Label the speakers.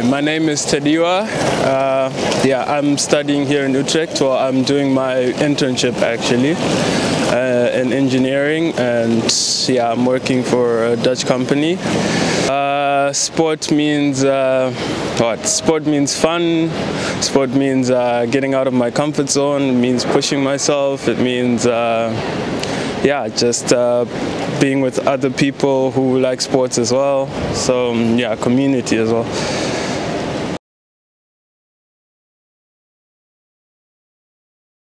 Speaker 1: my name is Tadiwa. Yeah, I'm studying here in Utrecht. Well, I'm doing my internship actually in engineering, and yeah, I'm working for a Dutch company. Sport means what? Sport means fun. Sport means getting out of my comfort zone. It means pushing myself. It means yeah, just being with other people who like sports as well. So yeah, community as well.